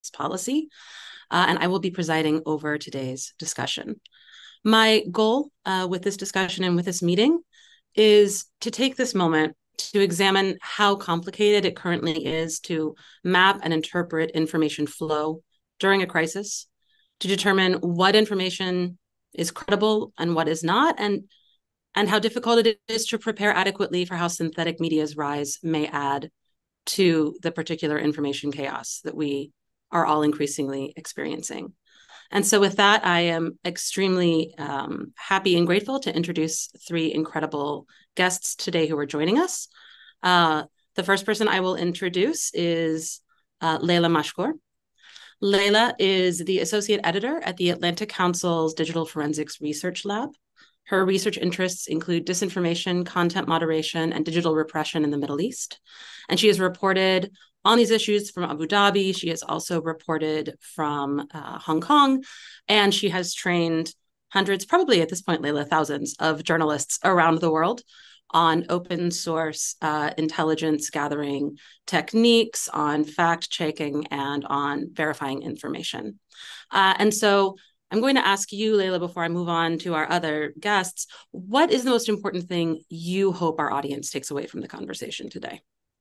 policy, and I will be presiding over today's discussion. My goal with this discussion and with this meeting is to take this moment to examine how complicated it currently is to map and interpret information flow during a crisis, to determine what information is credible and what is not, and how difficult it is to prepare adequately for how synthetic media's rise may add to the particular information chaos that we are all increasingly experiencing. And so with that, I am extremely happy and grateful to introduce three incredible guests today who are joining us. The first person I will introduce is Layla Mashkoor. Layla is the associate editor at the Atlantic Council's Digital Forensics Research Lab. Her research interests include disinformation, content moderation, and digital repression in the Middle East. And she has reported on these issues from Abu Dhabi. She has also reported from Hong Kong, and she has trained hundreds, probably at this point, Layla, thousands of journalists around the world on open source intelligence gathering techniques, on fact checking, and on verifying information. And so I'm going to ask you, Layla, before I move on to our other guests, what is the most important thing you hope our audience takes away from the conversation today?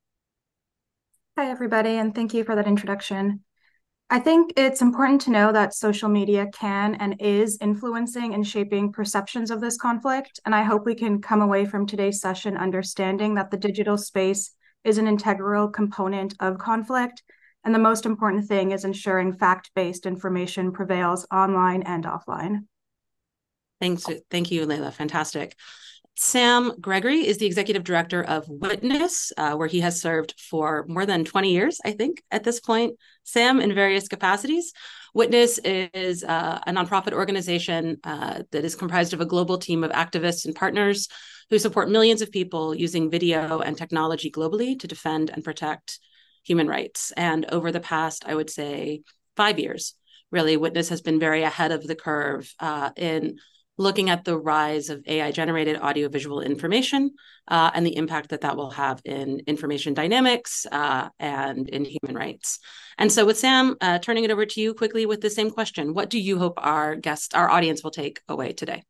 Hi, everybody, and thank you for that introduction. I think it's important to know that social media can and is influencing and shaping perceptions of this conflict, and I hope we can come away from today's session understanding that the digital space is an integral component of conflict, and the most important thing is ensuring fact-based information prevails online and offline. Thank you, Layla. Fantastic. Sam Gregory is the executive director of Witness, where he has served for more than 20 years, I think, at this point, Sam, in various capacities. Witness is a nonprofit organization that is comprised of a global team of activists and partners who support millions of people using video and technology globally to defend and protect human rights. And over the past, I would say, 5 years, really, Witness has been very ahead of the curve in looking at the rise of AI-generated audiovisual information and the impact that that will have in information dynamics and in human rights. And so with Sam, turning it over to you quickly with the same question, what do you hope our audience will take away today?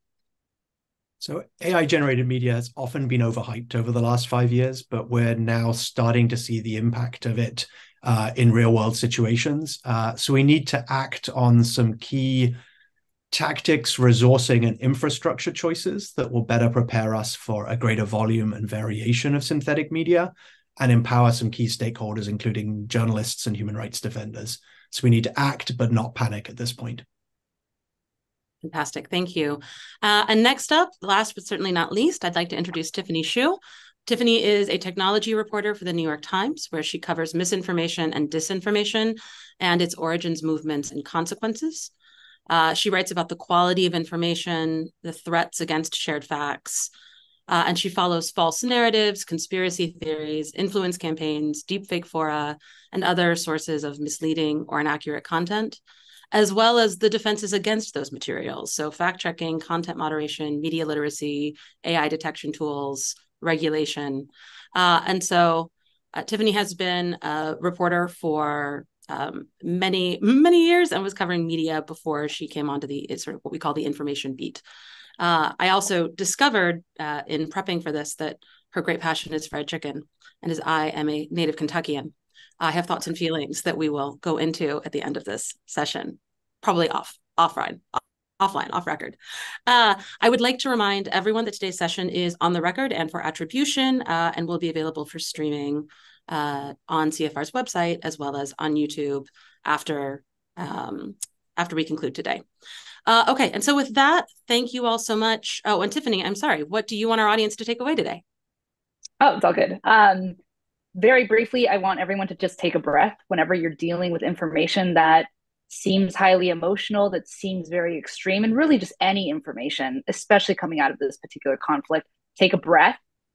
So AI-generated media has often been overhyped over the last 5 years, but we're now starting to see the impact of it in real-world situations. So we need to act on some key tactics, resourcing, and infrastructure choices that will better prepare us for a greater volume and variation of synthetic media and empower some key stakeholders, including journalists and human rights defenders. So we need to act, but not panic at this point. Fantastic. Thank you. And next up, last but certainly not least, I'd like to introduce Tiffany Hsu. Tiffany is a technology reporter for the New York Times, where she covers misinformation and disinformation and its origins, movements, and consequences. She writes about the quality of information, the threats against shared facts, and she follows false narratives, conspiracy theories, influence campaigns, deepfake fora, and other sources of misleading or inaccurate content, as well as the defenses against those materials. So fact-checking, content moderation, media literacy, AI detection tools, regulation. And so Tiffany has been a reporter for many years and was covering media before she came onto the sort of what we call the information beat. I also discovered in prepping for this that her great passion is fried chicken. And as I am a native Kentuckian, I have thoughts and feelings that we will go into at the end of this session, probably offline, off record. I would like to remind everyone that today's session is on the record and for attribution and will be available for streaming on CFR's website as well as on YouTube after we conclude today. Okay, and so with that, thank you all so much. Oh, and Tiffany, I'm sorry, what do you want our audience to take away today? Oh, it's all good. Very briefly, I want everyone to just take a breath whenever you're dealing with information that seems highly emotional, that seems very extreme, and really just any information, especially coming out of this particular conflict. Take a breath,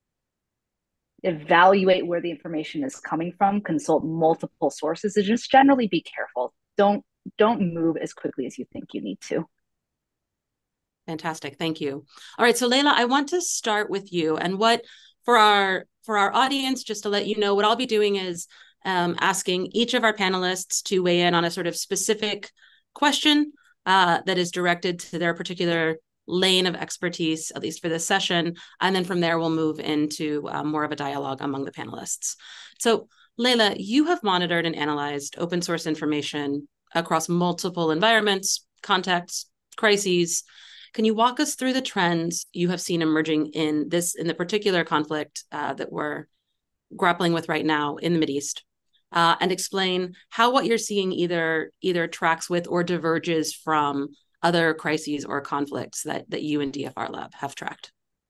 evaluate where the information is coming from, consult multiple sources, and just generally be careful. Don't move as quickly as you think you need to. Fantastic, thank you. All right, so Layla, I want to start with you, and what for our audience, just to let you know, what I'll be doing is asking each of our panelists to weigh in on a sort of specific question that is directed to their particular lane of expertise, at least for this session. And then from there, we'll move into more of a dialogue among the panelists. So Layla, you have monitored and analyzed open source information across multiple environments, contexts, crises. Can you walk us through the trends you have seen emerging in the particular conflict that we're grappling with right now in the Mideast, and explain how what you're seeing either tracks with or diverges from other crises or conflicts that you and DFR Lab have tracked?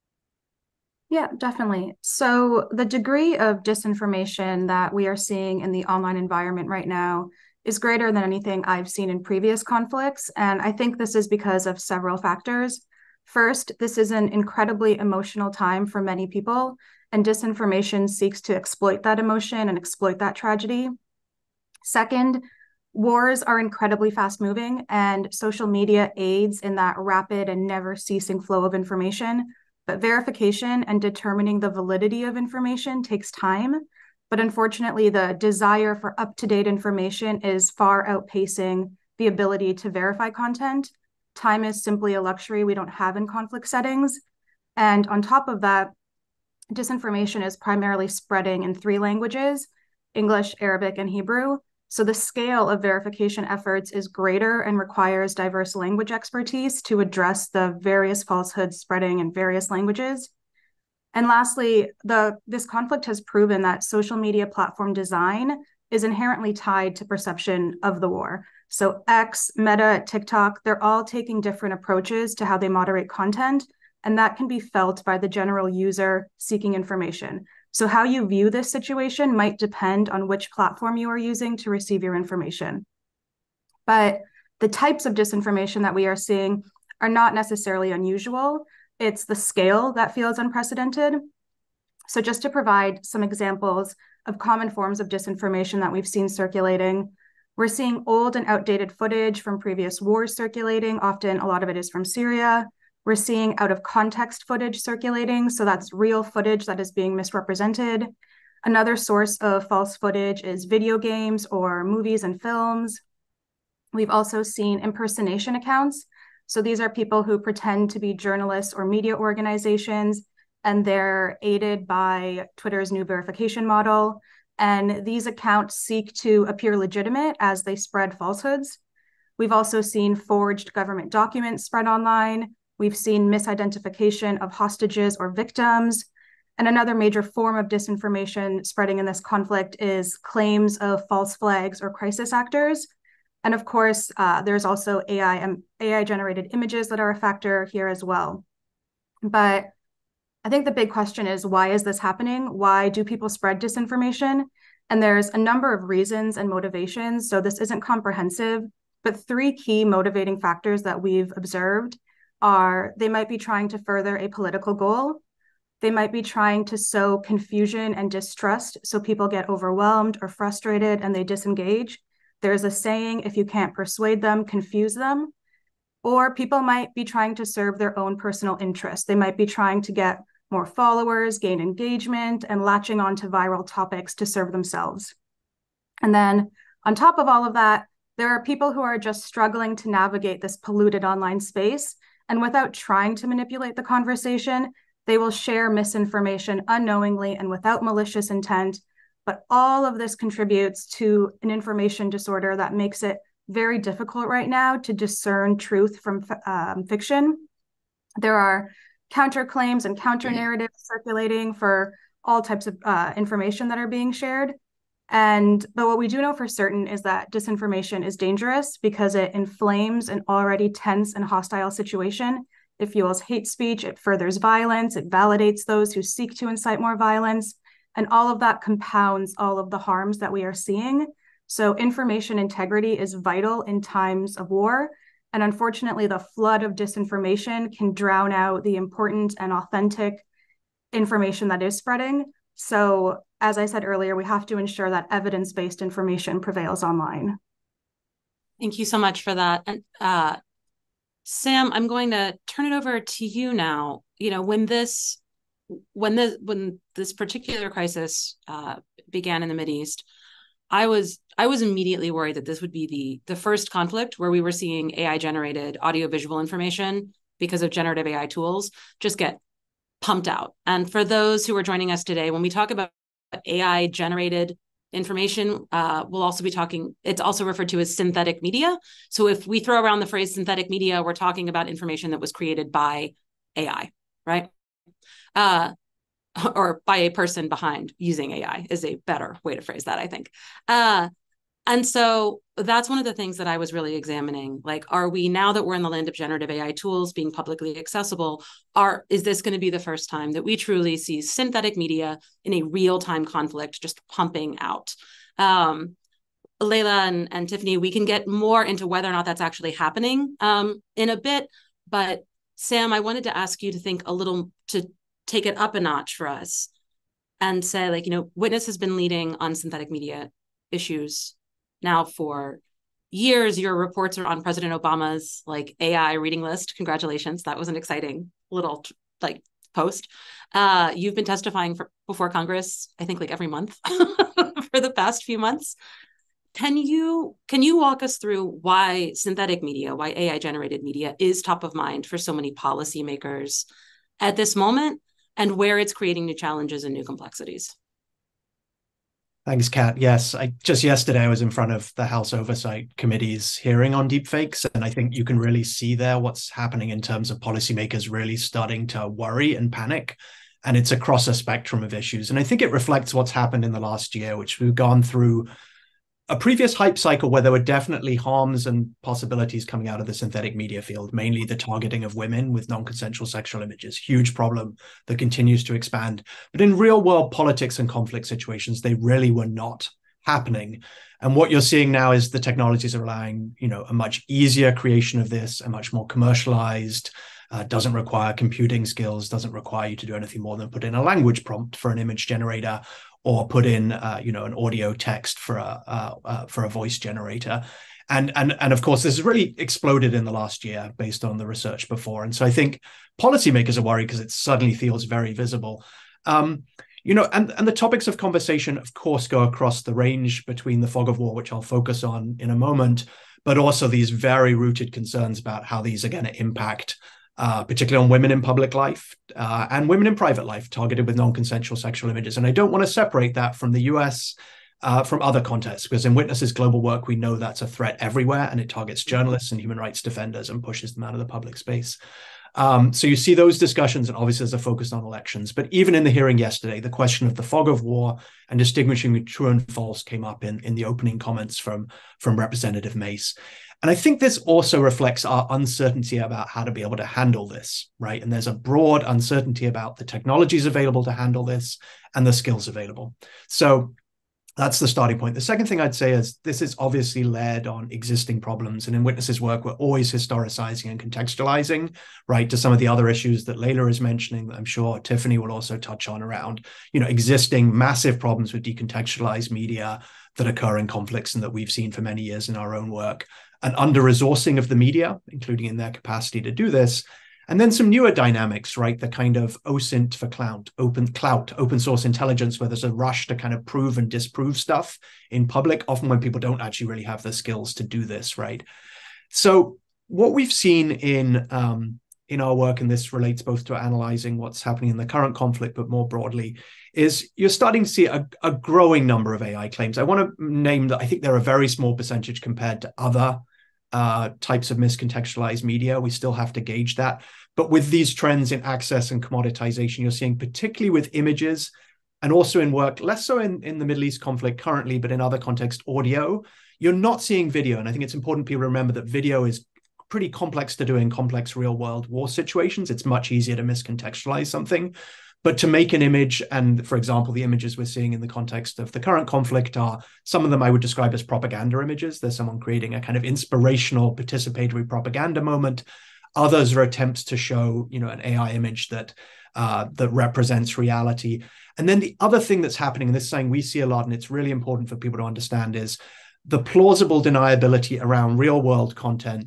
Yeah, definitely. So the degree of disinformation that we are seeing in the online environment right now is greater than anything I've seen in previous conflicts. And I think this is because of several factors. First, this is an incredibly emotional time for many people, and disinformation seeks to exploit that emotion and exploit that tragedy. Second, wars are incredibly fast moving, and social media aids in that rapid and never ceasing flow of information. But verification and determining the validity of information takes time. But unfortunately, the desire for up-to-date information is far outpacing the ability to verify content. Time is simply a luxury we don't have in conflict settings. And on top of that, disinformation is primarily spreading in 3 languages, English, Arabic, and Hebrew. So the scale of verification efforts is greater and requires diverse language expertise to address the various falsehoods spreading in various languages. And lastly, this conflict has proven that social media platform design is inherently tied to perception of the war. So X, Meta, TikTok, they're all taking different approaches to how they moderate content, and that can be felt by the general user seeking information. So how you view this situation might depend on which platform you are using to receive your information. But the types of disinformation that we are seeing are not necessarily unusual. It's the scale that feels unprecedented. So just to provide some examples of common forms of disinformation that we've seen circulating, we're seeing old and outdated footage from previous wars circulating. Often a lot of it is from Syria. We're seeing out of context footage circulating. So that's real footage that is being misrepresented. Another source of false footage is video games or movies and films. We've also seen impersonation accounts. So these are people who pretend to be journalists or media organizations, and they're aided by Twitter's new verification model. And these accounts seek to appear legitimate as they spread falsehoods. We've also seen forged government documents spread online. We've seen misidentification of hostages or victims. And another major form of disinformation spreading in this conflict is claims of false flags or crisis actors. And of course, there's also AI-generated images that are a factor here as well. But I think the big question is, why is this happening? Why do people spread disinformation? And there's a number of reasons and motivations, so this isn't comprehensive, but 3 key motivating factors that we've observed are they might be trying to further a political goal. They might be trying to sow confusion and distrust so people get overwhelmed or frustrated and they disengage. There's a saying, if you can't persuade them, confuse them. Or people might be trying to serve their own personal interests. They might be trying to get more followers, gain engagement, and latching onto viral topics to serve themselves. And then on top of all of that, there are people who are just struggling to navigate this polluted online space. And without trying to manipulate the conversation, they will share misinformation unknowingly and without malicious intent. But all of this contributes to an information disorder that makes it very difficult right now to discern truth from fiction. There are counterclaims and counter narratives circulating for all types of information that are being shared. But what we do know for certain is that disinformation is dangerous because it inflames an already tense and hostile situation. It fuels hate speech, it furthers violence, it validates those who seek to incite more violence, and all of that compounds all of the harms that we are seeing. So information integrity is vital in times of war. And unfortunately, the flood of disinformation can drown out the important and authentic information that is spreading. So as I said earlier, we have to ensure that evidence-based information prevails online. Thank you so much for that. And Sam, I'm going to turn it over to you now. You know, when this particular crisis began in the Mideast, I was immediately worried that this would be the first conflict where we were seeing AI generated audiovisual information because of generative AI tools just get pumped out. And for those who are joining us today, when we talk about AI generated information, we'll also be talking, it's also referred to as synthetic media. So if we throw around the phrase synthetic media, we're talking about information that was created by AI, right? Or by a person behind using AI is a better way to phrase that, I think. And so that's one of the things that I was really examining. Like, are we, now that we're in the land of generative AI tools being publicly accessible, is this going to be the first time that we truly see synthetic media in a real-time conflict just pumping out? Layla and Tiffany, we can get more into whether or not that's actually happening in a bit. But Sam, I wanted to ask you to think a little, to take it up a notch for us and say, like, Witness has been leading on synthetic media issues now for years. Your reports are on President Obama's like AI reading list. Congratulations. That was an exciting little like post. You've been testifying before Congress, I think like every month for the past few months. Can you walk us through why synthetic media, why AI generated media is top of mind for so many policymakers at this moment, and where it's creating new challenges and new complexities? Thanks, Kat. Yes, just yesterday I was in front of the House Oversight Committee's hearing on deepfakes, and I think you can really see there what's happening in terms of policymakers really starting to worry and panic. And it's across a spectrum of issues. And I think it reflects what's happened in the last year, which we've gone through a previous hype cycle where there were definitely harms and possibilities coming out of the synthetic media field, mainly the targeting of women with non-consensual sexual images, huge problem that continues to expand. But in real world politics and conflict situations, they really were not happening. And what you're seeing now is the technologies are allowing, a much easier creation of this, a much more commercialized, doesn't require computing skills, doesn't require you to do anything more than put in a language prompt for an image generator, or put in, an audio text for a voice generator. And of course, this has really exploded in the last year based on the research before. And so I think policymakers are worried because it suddenly feels very visible. And the topics of conversation, of course, go across the range between the fog of war, which I'll focus on in a moment, but also these very rooted concerns about how these are going to impact particularly on women in public life and women in private life targeted with non-consensual sexual images. And I don't want to separate that from the US from other contexts, because in Witness's global work, we know that's a threat everywhere, and it targets journalists and human rights defenders and pushes them out of the public space. So you see those discussions, and obviously there's a focus on elections. But even in the hearing yesterday, the question of the fog of war and distinguishing between true and false came up in the opening comments from Representative Mace. And I think this also reflects our uncertainty about how to be able to handle this, right? And there's a broad uncertainty about the technologies available to handle this and the skills available. So that's the starting point. The second thing I'd say is this is obviously led on existing problems. And in Witness's work, we're always historicizing and contextualizing, right, to some of the other issues that Layla is mentioning, that I'm sure Tiffany will also touch on around, existing massive problems with decontextualized media that occur in conflicts and that we've seen for many years in our own work, an under-resourcing of the media, including in their capacity to do this. And then some newer dynamics, right? The kind of OSINT for clout, open source intelligence, where there's a rush to kind of prove and disprove stuff in public, often when people don't actually really have the skills to do this, right? So what we've seen in our work, and this relates both to analyzing what's happening in the current conflict, but more broadly, is you're starting to see a growing number of AI claims. I want to name that I think they're a very small percentage compared to other types of miscontextualized media. We still have to gauge that. But with these trends in access and commoditization, you're seeing particularly with images and also in work, less so in the Middle East conflict currently, but in other contexts, audio, you're not seeing video. And I think it's important people remember that video is pretty complex to do in complex real world war situations. It's much easier to miscontextualize something. But to make an image, and for example, the images we're seeing in the context of the current conflict are, some of them I would describe as propaganda images. There's someone creating a kind of inspirational participatory propaganda moment. Others are attempts to show, an AI image that represents reality. And then the other thing that's happening, and this is something we see a lot, and it's really important for people to understand, is the plausible deniability around real world content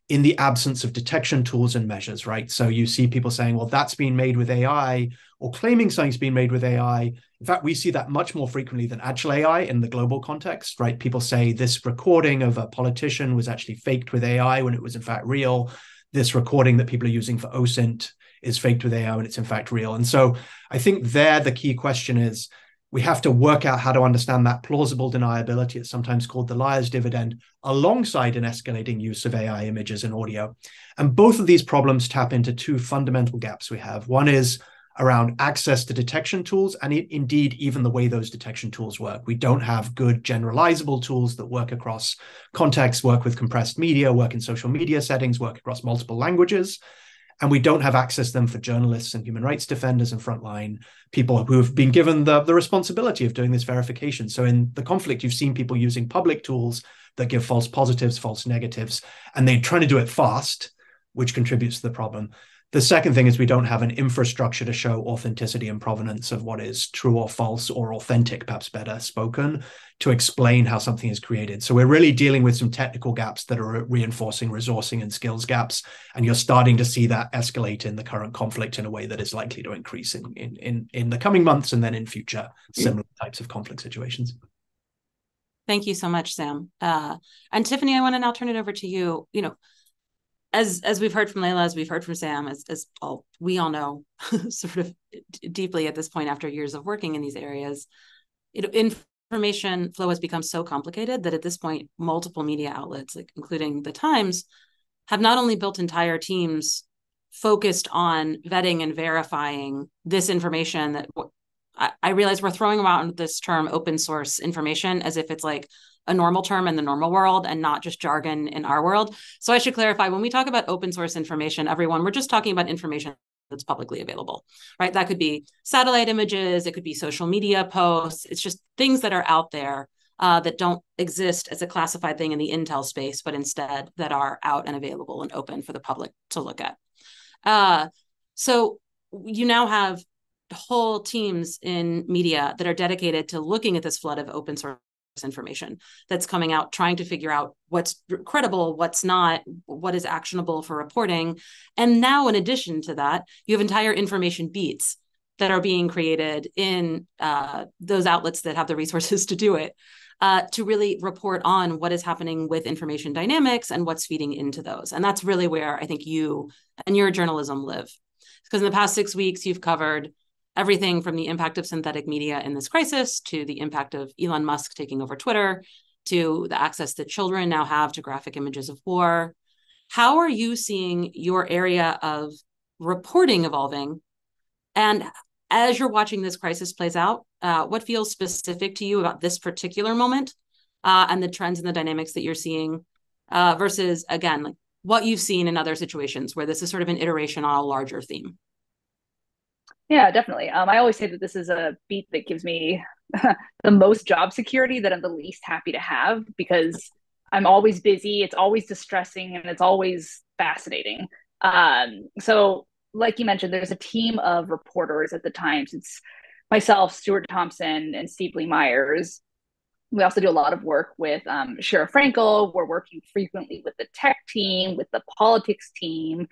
in the absence of detection tools and measures, right? So you see people saying, well, that's been made with AI, or claiming something's been made with AI. In fact, we see that much more frequently than actual AI in the global context, right? People say this recording of a politician was actually faked with AI when it was in fact real. This recording that people are using for OSINT is faked with AI when it's in fact real. And so I think there the key question is, we have to work out how to understand that plausible deniability. It's sometimes called the liar's dividend, alongside an escalating use of AI images and audio. And both of these problems tap into two fundamental gaps we have. One is around access to detection tools, and indeed even the way those detection tools work. We don't have good generalizable tools that work across contexts, work with compressed media, work in social media settings, work across multiple languages. And we don't have access to them for journalists and human rights defenders and frontline people who have been given the responsibility of doing this verification. So in the conflict, you've seen people using public tools that give false positives, false negatives, and they're trying to do it fast, which contributes to the problem. The second thing is we don't have an infrastructure to show authenticity and provenance of what is true or false, or authentic, perhaps better spoken, to explain how something is created. So we're really dealing with some technical gaps that are reinforcing resourcing and skills gaps. And you're starting to see that escalate in the current conflict in a way that is likely to increase in the coming months and then in future similar types of conflict situations. Thank you so much, Sam. And Tiffany, I want to now turn it over to you. As we've heard from Layla, as we've heard from Sam, we all know sort of deeply at this point after years of working in these areas, information flow has become so complicated that at this point, multiple media outlets, like including the Times, have not only built entire teams focused on vetting and verifying this information that I realize we're throwing around this term open source information as if it's like a normal term in the normal world and not just jargon in our world. So I should clarify, when we talk about open source information, everyone, we're just talking about information that's publicly available, right? That could be satellite images, it could be social media posts. It's just things that are out there that don't exist as a classified thing in the intel space, but instead that are out and available and open for the public to look at. So you now have whole teams in media that are dedicated to looking at this flood of open source information that's coming out, trying to figure out what's credible, what's not, what is actionable for reporting. And now, in addition to that, you have entire information beats that are being created in those outlets that have the resources to do it, to really report on what is happening with information dynamics and what's feeding into those. And that's really where I think you and your journalism live. Because in the past 6 weeks, you've covered everything from the impact of synthetic media in this crisis, to the impact of Elon Musk taking over Twitter, to the access that children now have to graphic images of war. How are you seeing your area of reporting evolving? And as you're watching this crisis plays out, what feels specific to you about this particular moment and the trends and the dynamics that you're seeing versus, again, like what you've seen in other situations where this is sort of an iteration on a larger theme? Yeah, definitely. I always say that this is a beat that gives me the most job security that I'm the least happy to have, because I'm always busy, it's always distressing, and it's always fascinating. So like you mentioned, there's a team of reporters at the Times. It's myself, Stuart Thompson, and Steve Lee Myers. We also do a lot of work with Shira Frankel. We're working frequently with the tech team, with the politics team,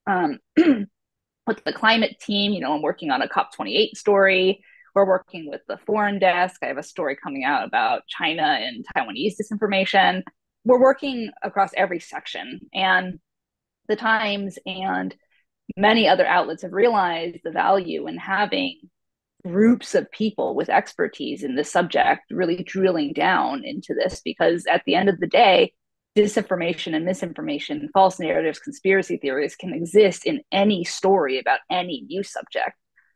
with the climate team. I'm working on a COP28 story. We're working with the foreign desk. I have a story coming out about China and Taiwanese disinformation. We're working across every section. And the Times and many other outlets have realized the value in having groups of people with expertise in this subject really drilling down into this, because at the end of the day, disinformation and misinformation, false narratives, conspiracy theories can exist in any story about any news subject.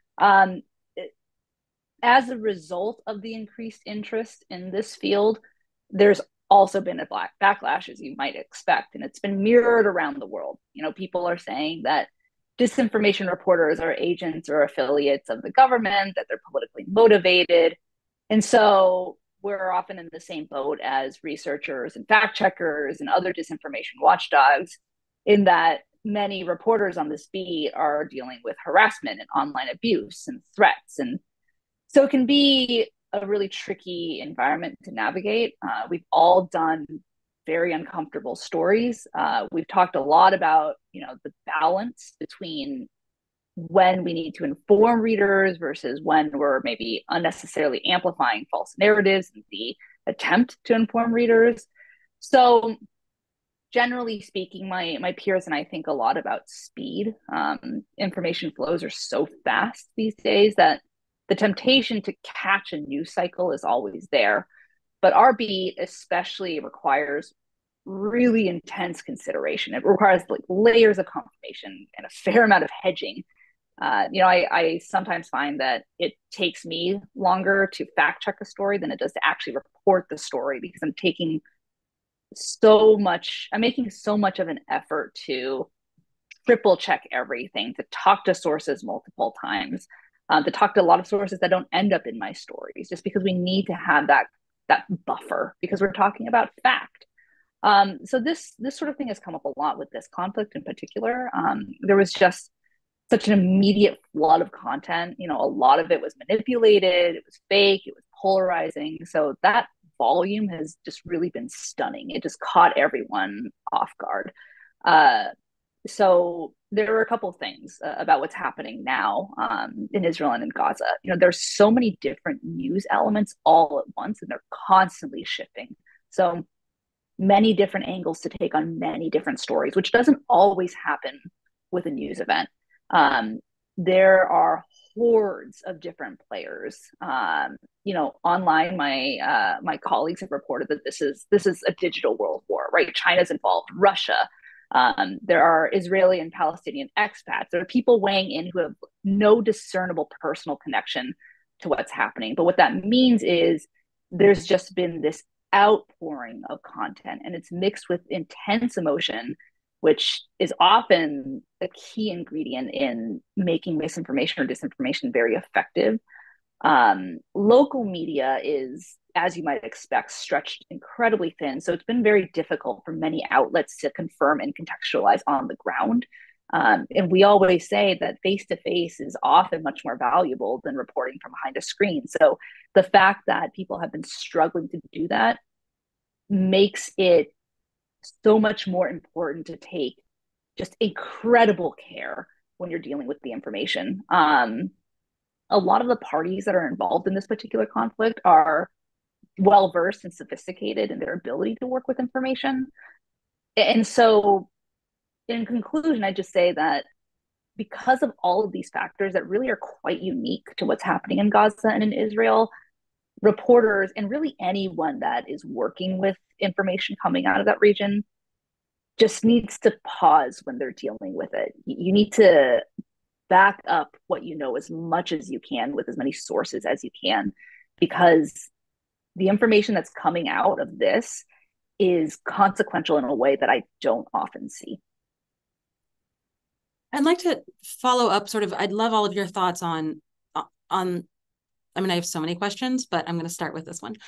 As a result of the increased interest in this field, there's also been a backlash, as you might expect, and it's been mirrored around the world. People are saying that disinformation reporters are agents or affiliates of the government, that they're politically motivated. And so we're often in the same boat as researchers and fact checkers and other disinformation watchdogs, in that many reporters on this beat are dealing with harassment and online abuse and threats. And so it can be a really tricky environment to navigate. We've all done very uncomfortable stories. We've talked a lot about, the balance between when we need to inform readers versus when we're maybe unnecessarily amplifying false narratives in the attempt to inform readers. So generally speaking, my peers and I think a lot about speed. Information flows are so fast these days that the temptation to catch a news cycle is always there. But our beat especially requires really intense consideration. It requires like layers of confirmation and a fair amount of hedging. I sometimes find that it takes me longer to fact check a story than it does to actually report the story, because I'm making so much of an effort to triple check everything, to talk to sources multiple times, to talk to a lot of sources that don't end up in my stories, just because we need to have that buffer, because we're talking about fact. So this sort of thing has come up a lot with this conflict in particular. There was just such an immediate flood of content. A lot of it was manipulated, it was fake, it was polarizing. So that volume has just really been stunning. It just caught everyone off guard. So there are a couple of things about what's happening now in Israel and in Gaza. There's so many different news elements all at once, and they're constantly shifting. So many different angles to take on many different stories, which doesn't always happen with a news event. There are hordes of different players. Online, my colleagues have reported that this is a digital world war, right? China's involved, Russia. There are Israeli and Palestinian expats. There are people weighing in who have no discernible personal connection to what's happening. But what that means is there's just been this outpouring of content, and it's mixed with intense emotion, which is often a key ingredient in making misinformation or disinformation very effective. Local media is, as you might expect, stretched incredibly thin. So it's been very difficult for many outlets to confirm and contextualize on the ground. And we always say that face-to-face is often much more valuable than reporting from behind a screen. So the fact that people have been struggling to do that makes it so much more important to take just incredible care when you're dealing with the information. A lot of the parties that are involved in this particular conflict are well-versed and sophisticated in their ability to work with information. And so in conclusion, I just say that because of all of these factors that really are quite unique to what's happening in Gaza and in Israel, reporters and really anyone that is working with information coming out of that region just needs to pause when they're dealing with it. You need to back up what you know as much as you can with as many sources as you can, because the information that's coming out of this is consequential in a way that I don't often see. I'd like to follow up I'd love all of your thoughts on, I have so many questions, but I'm going to start with this one.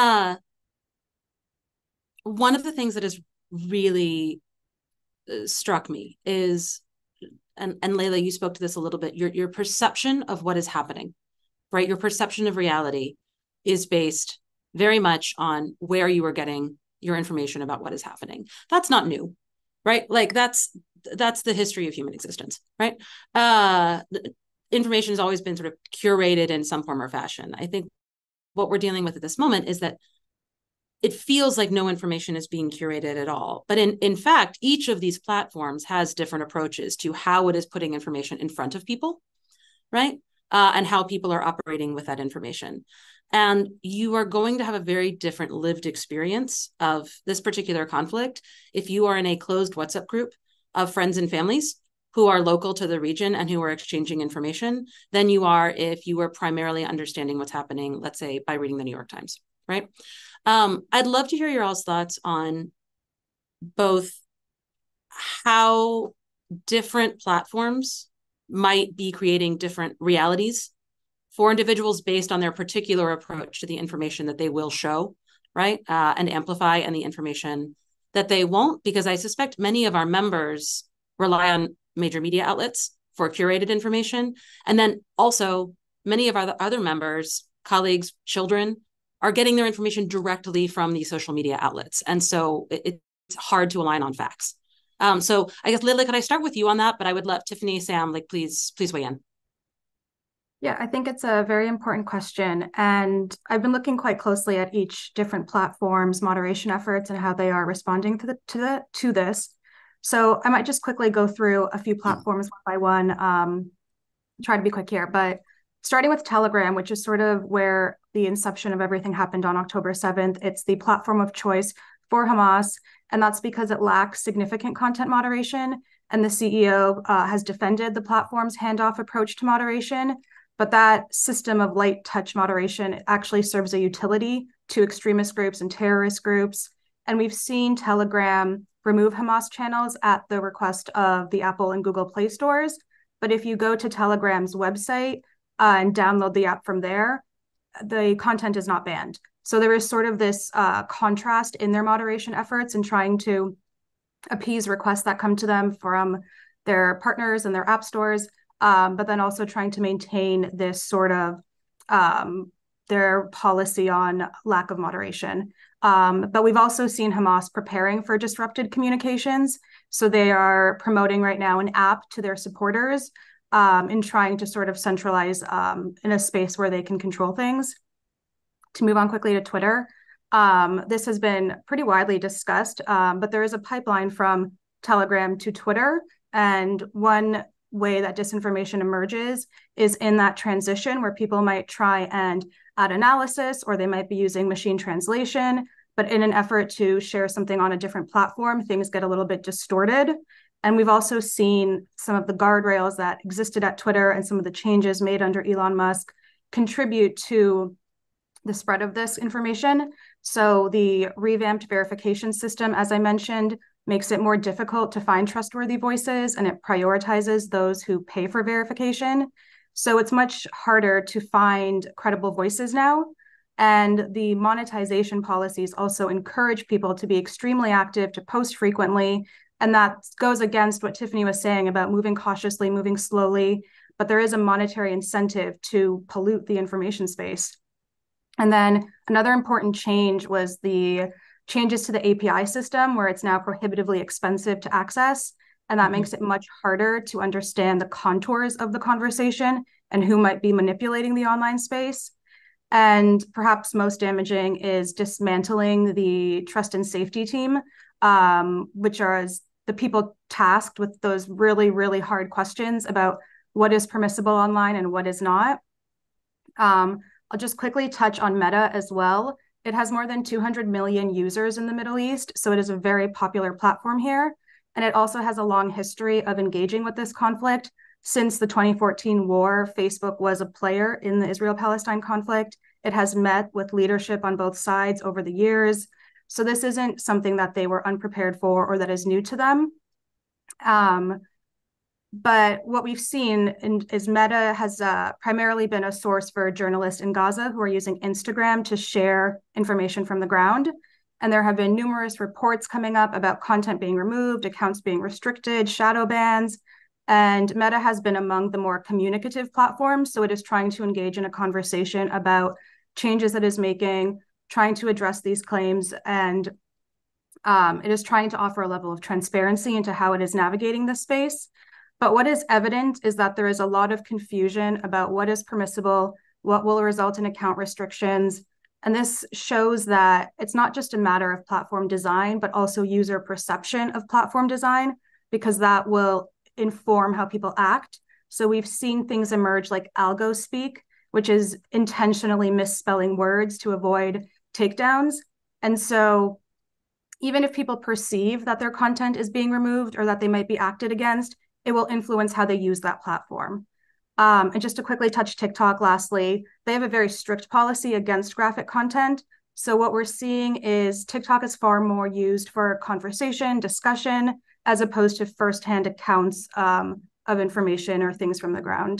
One of the things that has really struck me is, and Layla, you spoke to this a little bit, your perception of what is happening, right? Your perception of reality is based very much on where you are getting your information about what is happening. That's not new, right? Like that's the history of human existence, right? Information has always been sort of curated in some form or fashion. I think what we're dealing with at this moment is that it feels like no information is being curated at all. But in fact, each of these platforms has different approaches to how it is putting information in front of people, right? And how people are operating with that information. And you are going to have a very different lived experience of this particular conflict if you are in a closed WhatsApp group of friends and families who are local to the region and who are exchanging information than you are if you are primarily understanding what's happening, let's say, by reading the New York Times, right? I'd love to hear your all's thoughts on both how different platforms might be creating different realities for individuals based on their particular approach to the information that they will show, right? And amplify, and the information that they won't, because I suspect many of our members rely on major media outlets for curated information. And then also many of our other members, colleagues, children, are getting their information directly from these social media outlets. And so it's hard to align on facts. So I guess, Layla, could I start with you on that? But I would love Tiffany, Sam, please weigh in. Yeah, I think it's a very important question. And I've been looking quite closely at each different platform's moderation efforts and how they are responding to this. So I might just quickly go through a few platforms one by one, try to be quick here. But starting with Telegram, which is sort of where the inception of everything happened on October 7th, it's the platform of choice for Hamas. And that's because it lacks significant content moderation. And the CEO has defended the platform's handoff approach to moderation. But that system of light touch moderation actually serves a utility to extremist groups and terrorist groups. And we've seen Telegram remove Hamas channels at the request of the Apple and Google Play stores. But if you go to Telegram's website and download the app from there, the content is not banned. So there is sort of this contrast in their moderation efforts and trying to appease requests that come to them from their partners and their app stores. But then also trying to maintain this sort of their policy on lack of moderation. But we've also seen Hamas preparing for disrupted communications. So they are promoting right now an app to their supporters in trying to sort of centralize in a space where they can control things. To move on quickly to Twitter, this has been pretty widely discussed, but there is a pipeline from Telegram to Twitter. And one way that disinformation emerges is in that transition where people might try and add analysis, or they might be using machine translation, but in an effort to share something on a different platform, things get a little bit distorted. And we've also seen some of the guardrails that existed at Twitter and some of the changes made under Elon Musk contribute to the spread of this information. So the revamped verification system, as I mentioned, makes it more difficult to find trustworthy voices, and it prioritizes those who pay for verification. So it's much harder to find credible voices now. And the monetization policies also encourage people to be extremely active, to post frequently. And that goes against what Tiffany was saying about moving cautiously, moving slowly. But there is a monetary incentive to pollute the information space. And then another important change was the changes to the API system, where it's now prohibitively expensive to access. And that makes it much harder to understand the contours of the conversation and who might be manipulating the online space. And perhaps most damaging is dismantling the trust and safety team, which are the people tasked with those really, really hard questions about what is permissible online and what is not. I'll just quickly touch on Meta as well. It has more than 200 million users in the Middle East, so it is a very popular platform here. And it also has a long history of engaging with this conflict. Since the 2014 war, Facebook was a player in the Israel-Palestine conflict. It has met with leadership on both sides over the years. So this isn't something that they were unprepared for or that is new to them. But what we've seen is Meta has primarily been a source for journalists in Gaza who are using Instagram to share information from the ground. And there have been numerous reports coming up about content being removed, accounts being restricted, shadow bans. And Meta has been among the more communicative platforms. So it is trying to engage in a conversation about changes it is making, trying to address these claims. And it is trying to offer a level of transparency into how it is navigating this space. But what is evident is that there is a lot of confusion about what is permissible, what will result in account restrictions. And this shows that it's not just a matter of platform design, but also user perception of platform design, because that will inform how people act. So we've seen things emerge like algo speak, which is intentionally misspelling words to avoid takedowns. And so even if people perceive that their content is being removed or that they might be acted against, it will influence how they use that platform. And just to quickly touch TikTok lastly, they have a very strict policy against graphic content. So what we're seeing is TikTok is far more used for conversation, discussion, as opposed to firsthand accounts of information or things from the ground.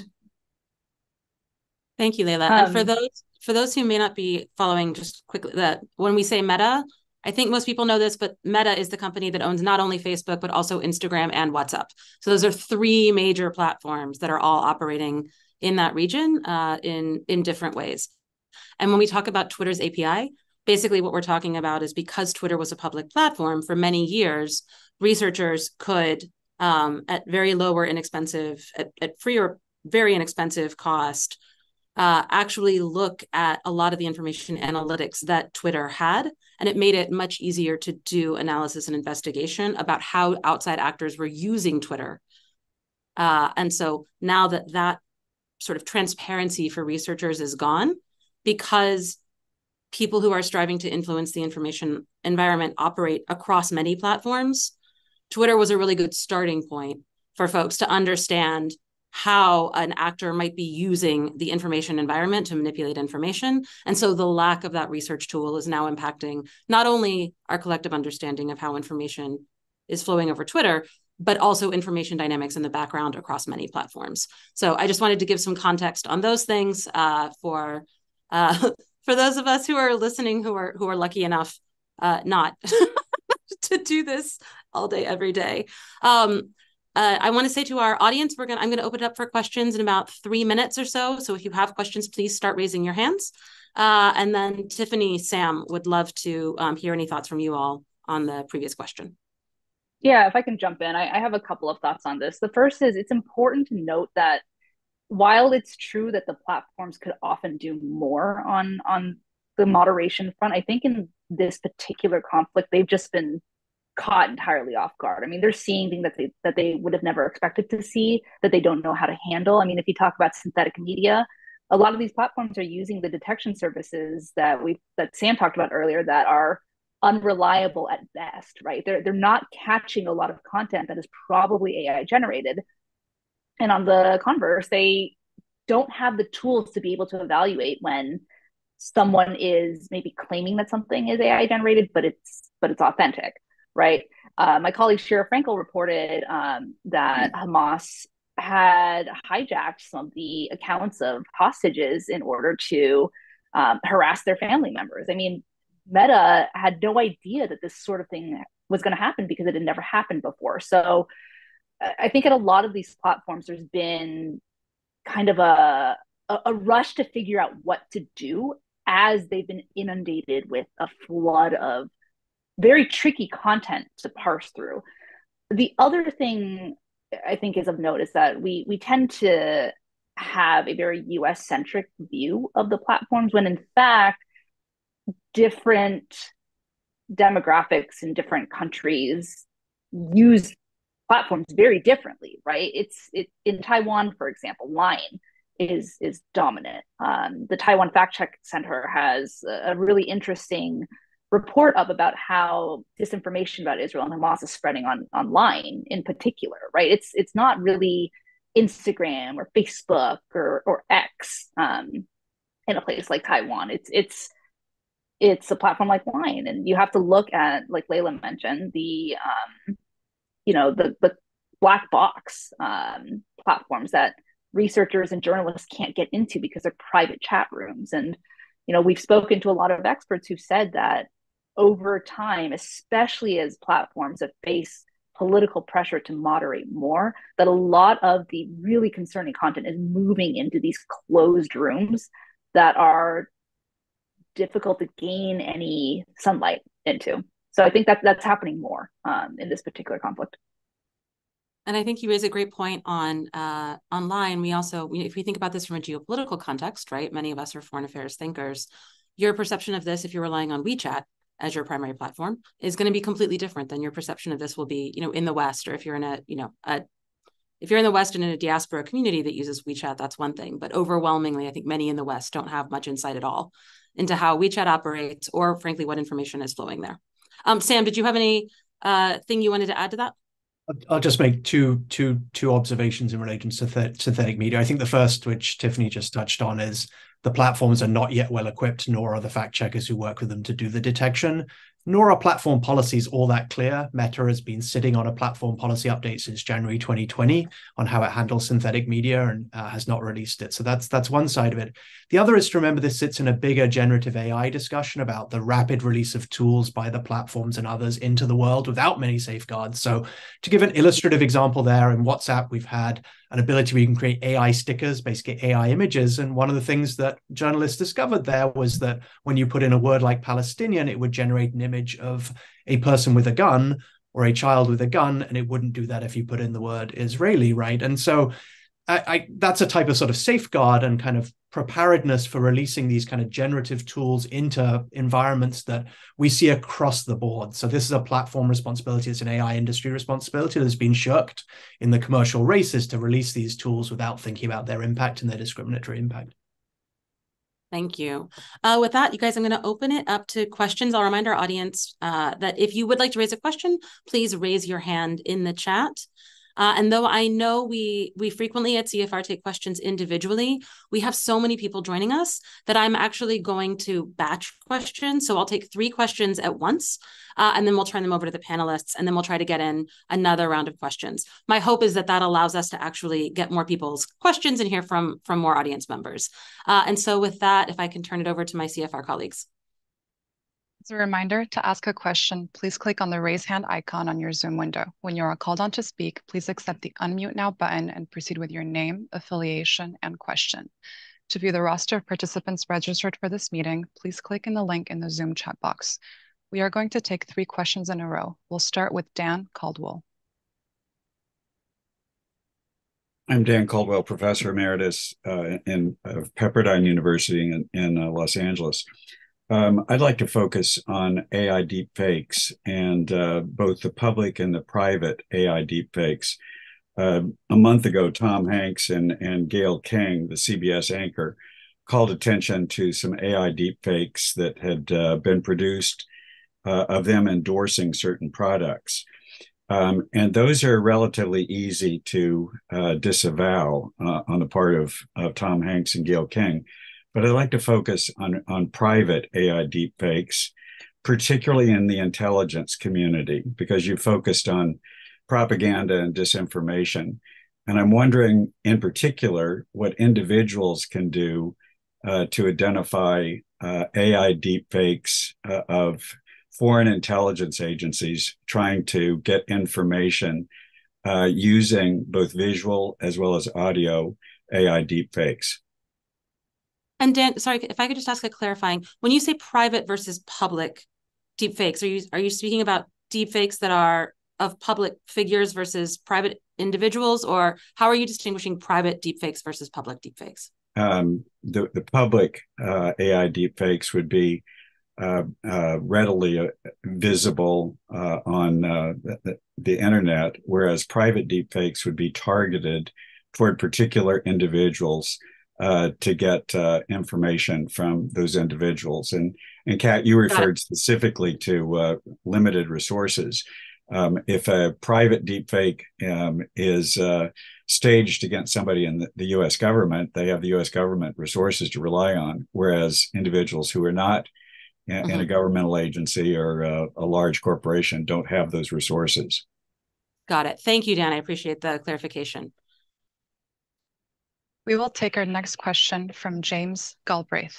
Thank you, Layla. And for those who may not be following, just quickly, that when we say Meta, I think most people know this, but Meta is the company that owns not only Facebook, but also Instagram and WhatsApp. So those are three major platforms that are all operating in that region in different ways. And when we talk about Twitter's API, basically what we're talking about is because Twitter was a public platform for many years, researchers could, at very low or inexpensive, at free or very inexpensive cost, actually look at a lot of the information analytics that Twitter had. And it made it much easier to do analysis and investigation about how outside actors were using Twitter. And so now that that sort of transparency for researchers is gone, because people who are striving to influence the information environment operate across many platforms, Twitter was a really good starting point for folks to understand how an actor might be using the information environment to manipulate information. And so the lack of that research tool is now impacting not only our collective understanding of how information is flowing over Twitter, but also information dynamics in the background across many platforms. So I just wanted to give some context on those things for those of us who are listening who are lucky enough not to do this all day, every day. I want to say to our audience, I'm going to open it up for questions in about 3 minutes or so. So if you have questions, please start raising your hands. And then Tiffany, Sam, would love to hear any thoughts from you all on the previous question. Yeah, if I can jump in, I have a couple of thoughts on this. The first is it's important to note that while it's true that the platforms could often do more on the moderation front, I think in this particular conflict, they've just been caught entirely off guard. I mean, they're seeing things that they would have never expected to see, that they don't know how to handle. I mean, if you talk about synthetic media, a lot of these platforms are using the detection services that Sam talked about earlier that are unreliable at best, right? They're not catching a lot of content that is probably AI generated. And on the converse, they don't have the tools to be able to evaluate when someone is maybe claiming that something is AI generated, but it's authentic, right? My colleague Shira Frankel reported that Hamas had hijacked some of the accounts of hostages in order to harass their family members. I mean, Meta had no idea that this sort of thing was going to happen because it had never happened before. So I think at a lot of these platforms, there's been kind of a rush to figure out what to do as they've been inundated with a flood of very tricky content to parse through. The other thing I think is of note is that we tend to have a very US centric view of the platforms when in fact different demographics in different countries use platforms very differently, right? It in Taiwan, for example, Line is dominant. The Taiwan Fact Check Center has a really interesting report up about how disinformation about Israel and Hamas is spreading online in particular, right? It's not really Instagram or Facebook or X in a place like Taiwan. It's a platform like Line, and you have to look at, like Layla mentioned, the black box platforms that researchers and journalists can't get into because they're private chat rooms. And we've spoken to a lot of experts who said that over time, especially as platforms have faced political pressure to moderate more, that a lot of the really concerning content is moving into these closed rooms that are difficult to gain any sunlight into. So I think that's happening more in this particular conflict. And I think you raise a great point on online. We also, if we think about this from a geopolitical context, right? Many of us are foreign affairs thinkers. Your perception of this, if you're relying on WeChat as your primary platform, is going to be completely different than your perception of this will be, in the West, or if you're in if you're in the West and in a diaspora community that uses WeChat, that's one thing. But overwhelmingly, I think many in the West don't have much insight at all into how WeChat operates, or frankly, what information is flowing there. Sam, did you have any thing you wanted to add to that? I'll just make two observations in relation to synthetic media. I think the first, which Tiffany just touched on, is the platforms are not yet well equipped, nor are the fact checkers who work with them to do the detection, nor are platform policies all that clear. Meta has been sitting on a platform policy update since January 2020 on how it handles synthetic media and has not released it. So that's one side of it. The other is to remember this sits in a bigger generative AI discussion about the rapid release of tools by the platforms and others into the world without many safeguards. So to give an illustrative example there, in WhatsApp, we've had an ability where you can create AI stickers, basically AI images. And one of the things that journalists discovered there was that when you put in a word like Palestinian, it would generate an image of a person with a gun or a child with a gun, and it wouldn't do that if you put in the word Israeli, right? And so that's a type of sort of safeguard and kind of preparedness for releasing these kind of generative tools into environments that we see across the board. So this is a platform responsibility. It's an AI industry responsibility that's been shirked in the commercial races to release these tools without thinking about their impact and their discriminatory impact. Thank you. With that, you guys, I'm going to open it up to questions. I'll remind our audience that if you would like to raise a question, please raise your hand in the chat. And though I know we frequently at CFR take questions individually, we have so many people joining us that I'm actually going to batch questions. So I'll take 3 questions at once, and then we'll turn them over to the panelists, and then we'll try to get in another round of questions. My hope is that allows us to actually get more people's questions and hear from more audience members. And so with that, if I can turn it over to my CFR colleagues. As a reminder, to ask a question, please click on the raise hand icon on your Zoom window. When you are called on to speak, please accept the unmute now button and proceed with your name, affiliation, and question. To view the roster of participants registered for this meeting, please click in the link in the Zoom chat box. We are going to take 3 questions in a row. We'll start with Dan Caldwell. I'm Dan Caldwell, Professor Emeritus in Pepperdine University in Los Angeles. I'd like to focus on AI deepfakes and both the public and the private AI deepfakes. A month ago, Tom Hanks and Gayle King, the CBS anchor, called attention to some AI deepfakes that had been produced of them endorsing certain products. And those are relatively easy to disavow on the part of Tom Hanks and Gayle King. But I'd like to focus on private AI deepfakes, particularly in the intelligence community, because you focused on propaganda and disinformation. And I'm wondering, in particular, what individuals can do to identify AI deepfakes of foreign intelligence agencies trying to get information using both visual as well as audio AI deepfakes. And Dan, sorry, if I could just ask a clarifying, when you say private versus public deepfakes, are you speaking about deepfakes that are of public figures versus private individuals, or how are you distinguishing private deepfakes versus public deepfakes? The public AI deepfakes would be readily visible on the internet, whereas private deepfakes would be targeted toward particular individuals to get information from those individuals. And Kat, you referred specifically to limited resources. If a private deepfake is staged against somebody in the U.S. government, they have the U.S. government resources to rely on, whereas individuals who are not in a governmental agency or a large corporation don't have those resources. Got it. Thank you, Dan. I appreciate the clarification. We will take our next question from James Galbraith.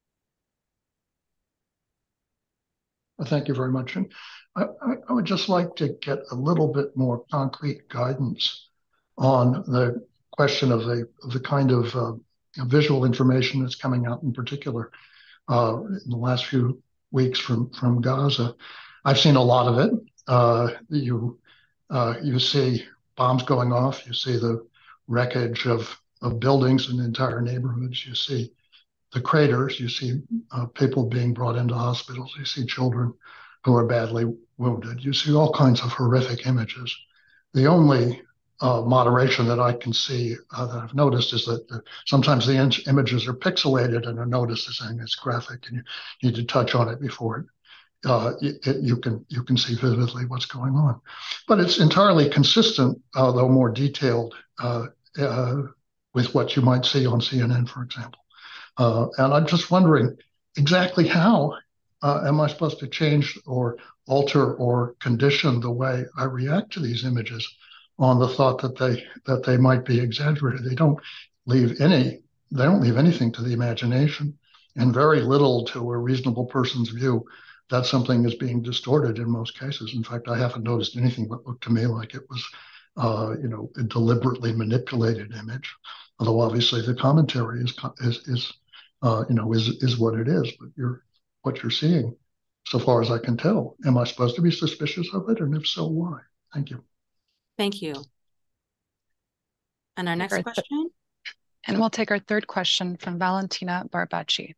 Well, thank you very much. And I would just like to get a little bit more concrete guidance on the question of the kind of visual information that's coming out in particular in the last few weeks from Gaza. I've seen a lot of it. You see bombs going off. You see the wreckage of buildings and entire neighborhoods. You see the craters. You see people being brought into hospitals. You see children who are badly wounded. You see all kinds of horrific images. The only moderation that I can see that I've noticed is that sometimes the images are pixelated and are noticed as saying it's graphic, and you need to touch on it before you can see vividly what's going on. But it's entirely consistent, though more detailed, with what you might see on CNN, for example. And I'm just wondering exactly how am I supposed to change or alter or condition the way I react to these images on the thought that they might be exaggerated. They don't leave anything to the imagination, and very little to a reasonable person's view that something is being distorted in most cases. In fact, I haven't noticed anything that looked to me like it was a deliberately manipulated image. Although obviously the commentary is what it is. But what you're seeing, so far as I can tell, am I supposed to be suspicious of it? And if so, why? Thank you. Thank you. And our next question? And we'll take our third question from Valentina Barbacci.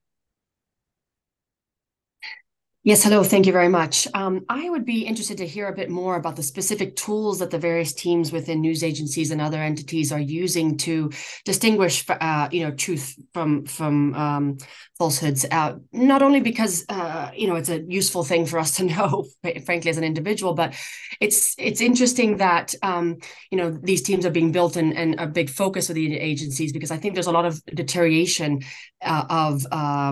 Yes, hello. Thank you very much. I would be interested to hear a bit more about the specific tools that the various teams within news agencies and other entities are using to distinguish, truth from falsehoods. Not only because it's a useful thing for us to know, frankly, as an individual, but it's interesting that these teams are being built and a big focus of the agencies, because I think there's a lot of deterioration of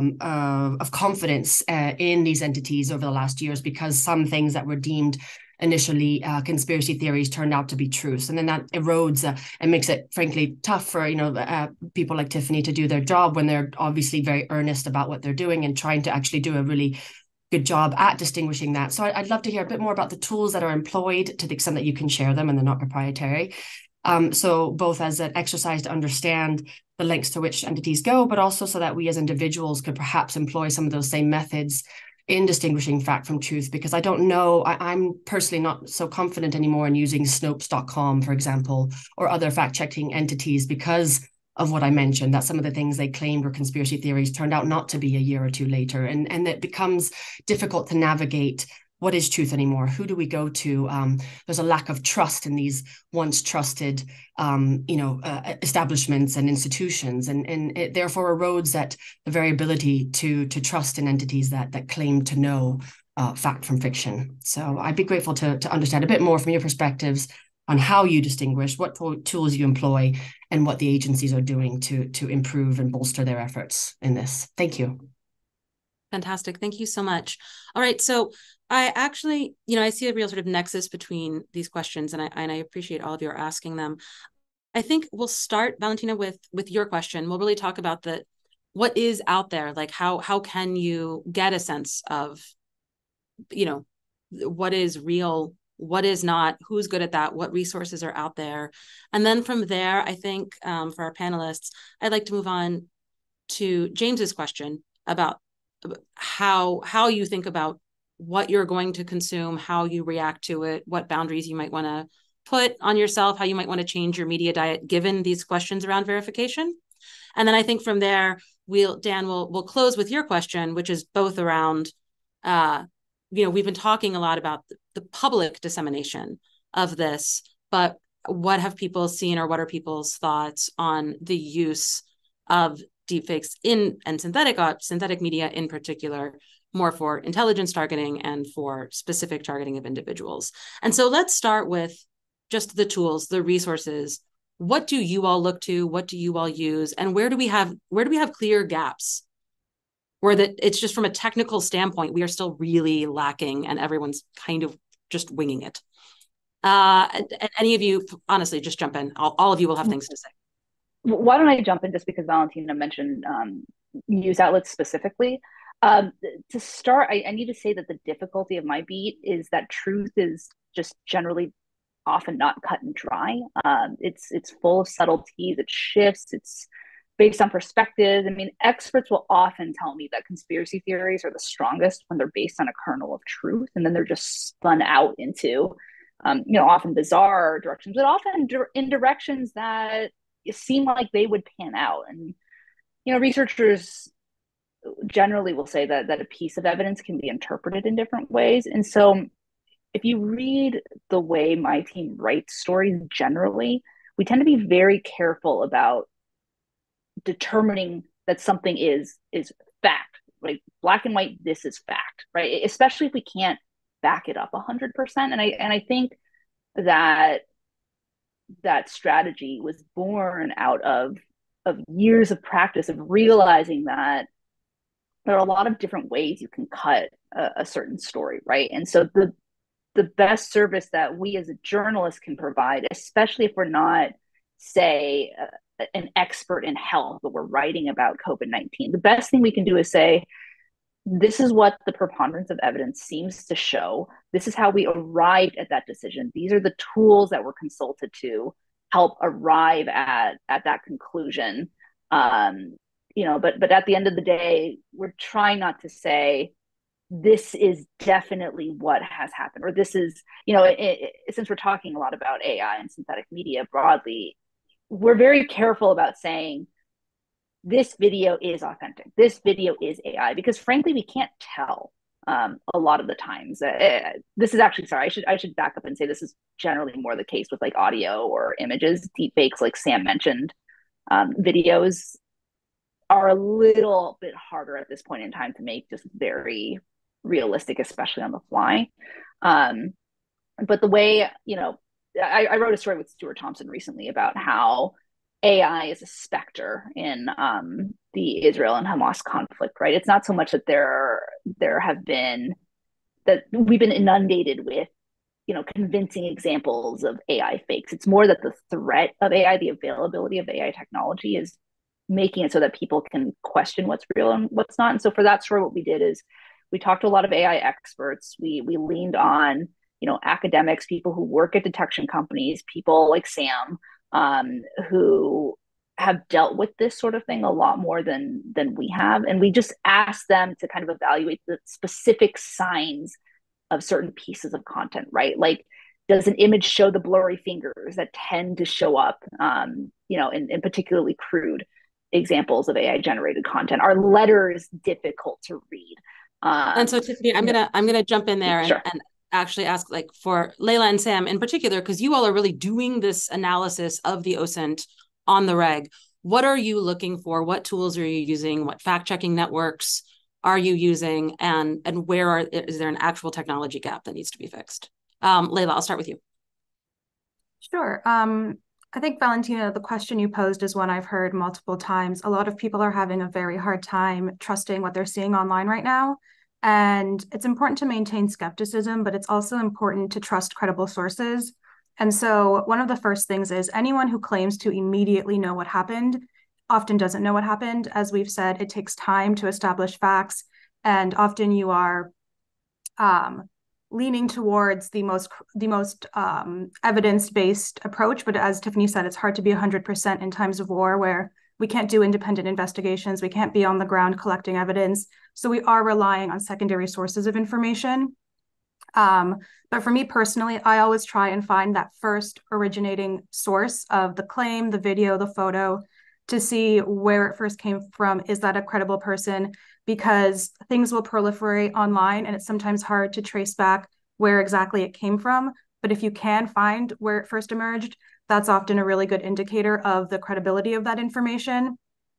confidence in these entities over the last years, because some things that were deemed initially conspiracy theories turned out to be truths, and then that erodes and makes it frankly tough for people like Tiffany to do their job when they're obviously very earnest about what they're doing and trying to actually do a really good job at distinguishing that. So I'd love to hear a bit more about the tools that are employed, to the extent that you can share them and they're not proprietary. So both as an exercise to understand the lengths to which entities go, but also so that we as individuals could perhaps employ some of those same methods in distinguishing fact from truth, because I don't know, I'm personally not so confident anymore in using Snopes.com, for example, or other fact-checking entities, because of what I mentioned, that some of the things they claimed were conspiracy theories turned out not to be a year or two later. And it becomes difficult to navigate what is truth anymore. Who do we go to? There's a lack of trust in these once trusted, establishments and institutions, and it therefore erodes the very ability to trust in entities that claim to know fact from fiction. So I'd be grateful to understand a bit more from your perspectives on how you distinguish, what tools you employ, and what the agencies are doing to improve and bolster their efforts in this. Thank you. Fantastic. Thank you so much. All right. So I actually, I see a real sort of nexus between these questions, and I appreciate all of you are asking them. I think we'll start, Valentina, with your question. We'll really talk about what is out there, like how can you get a sense of, what is real, what is not, who's good at that, what resources are out there. And then from there, I think for our panelists, I'd like to move on to James's question about how you think about what you're going to consume, how you react to it, what boundaries you might want to put on yourself, how you might want to change your media diet given these questions around verification. And then I think from there, we'll close with your question, which is both around, we've been talking a lot about the public dissemination of this, but what have people seen, or what are people's thoughts on the use of deepfakes and synthetic media in particular, more for intelligence targeting and for specific targeting of individuals. And so let's start with just the tools, the resources. What do you all look to? What do you all use? And where do we have clear gaps where that it's just from a technical standpoint, we are still really lacking and everyone's kind of just winging it? And any of you, honestly, just jump in. All of you will have things to say. Why don't I jump in, just because Valentina mentioned news outlets specifically. To start, I need to say that the difficulty of my beat is that truth is just generally often not cut and dry. It's full of subtleties, it shifts, it's based on perspectives. I mean, experts will often tell me that conspiracy theories are the strongest when they're based on a kernel of truth, and then they're just spun out into, often bizarre directions, but often in directions that seem like they would pan out. And researchers generally will say that a piece of evidence can be interpreted in different ways. And so if you read the way my team writes stories generally, we tend to be very careful about determining that something is fact, right? Black and white, this is fact, right? Especially if we can't back it up 100%. And I think that strategy was born out of years of practice of realizing that there are a lot of different ways you can cut a certain story, right? And so the best service that we as a journalist can provide, especially if we're not, say, an expert in health, but we're writing about COVID-19, the best thing we can do is say, this is what the preponderance of evidence seems to show. This is how we arrived at that decision. These are the tools that were consulted to help arrive at that conclusion. But at the end of the day, we're trying not to say this is definitely what has happened, or this is, since we're talking a lot about AI and synthetic media broadly, we're very careful about saying this video is authentic, this video is AI, because frankly, we can't tell a lot of the times. This is actually, sorry, I should back up and say this is generally more the case with like audio or images. Deep fakes, like Sam mentioned, videos are a little bit harder at this point in time to make just very realistic, especially on the fly. But the way, I wrote a story with Stuart Thompson recently about how AI is a specter in the Israel and Hamas conflict, right? It's not so much that that we've been inundated with, convincing examples of AI fakes. It's more that the threat of AI, the availability of AI technology, is making it so that people can question what's real and what's not. And so for that story, what we did is we talked to a lot of AI experts. We leaned on, academics, people who work at detection companies, people like Sam, who have dealt with this sort of thing a lot more than we have. And we just asked them to kind of evaluate the specific signs of certain pieces of content, right? Like, does an image show the blurry fingers that tend to show up, in particularly crude examples of AI generated content? Are letters difficult to read? And so, Tiffany, I'm gonna jump in there sure. and actually ask, like, for Layla and Sam in particular, because you all are really doing this analysis of the OSINT on the reg. What are you looking for? What tools are you using? What fact-checking networks are you using? And is there an actual technology gap that needs to be fixed? Layla, I'll start with you. Sure. I think, Valentina, the question you posed is one I've heard multiple times. A lot of people are having a very hard time trusting what they're seeing online right now. And it's important to maintain skepticism, but it's also important to trust credible sources. And so one of the first things is anyone who claims to immediately know what happened often doesn't know what happened. As we've said, it takes time to establish facts. And often you are leaning towards the most evidence-based approach. But as Tiffany said, it's hard to be 100% in times of war where we can't do independent investigations. We can't be on the ground collecting evidence. So we are relying on secondary sources of information. But for me personally, I always try and find that first originating source of the claim, the video, the photo, to see where it first came from. Is that a credible person? Because things will proliferate online and it's sometimes hard to trace back where exactly it came from. But if you can find where it first emerged, that's often a really good indicator of the credibility of that information.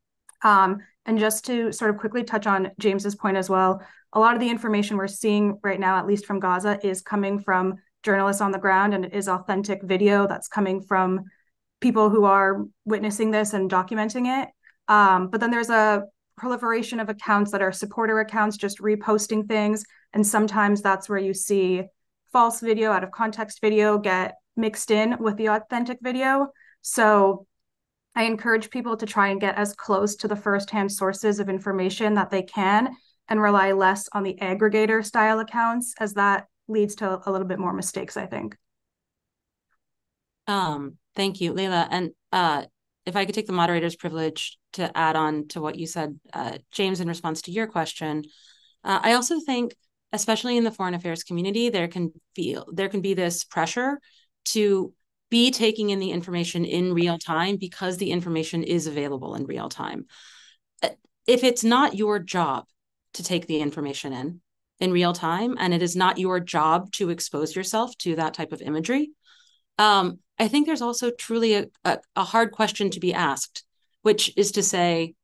And just to sort of quickly touch on James's point as well, a lot of the information we're seeing right now, at least from Gaza, is coming from journalists on the ground, and it is authentic video that's coming from people who are witnessing this and documenting it. But then there's a proliferation of accounts that are supporter accounts just reposting things. And sometimes that's where you see false video, out of context video get mixed in with the authentic video. So I encourage people to try and get as close to the firsthand sources of information that they can and rely less on the aggregator style accounts, as that leads to a little bit more mistakes, I think. Thank you, Layla. And if I could take the moderator's privilege to add on to what you said, James, in response to your question, I also think, especially in the foreign affairs community, there can be this pressure to be taking in the information in real time because the information is available in real time. If it's not your job to take the information in real time, and it is not your job to expose yourself to that type of imagery, I think there's also truly a hard question to be asked, which is to say,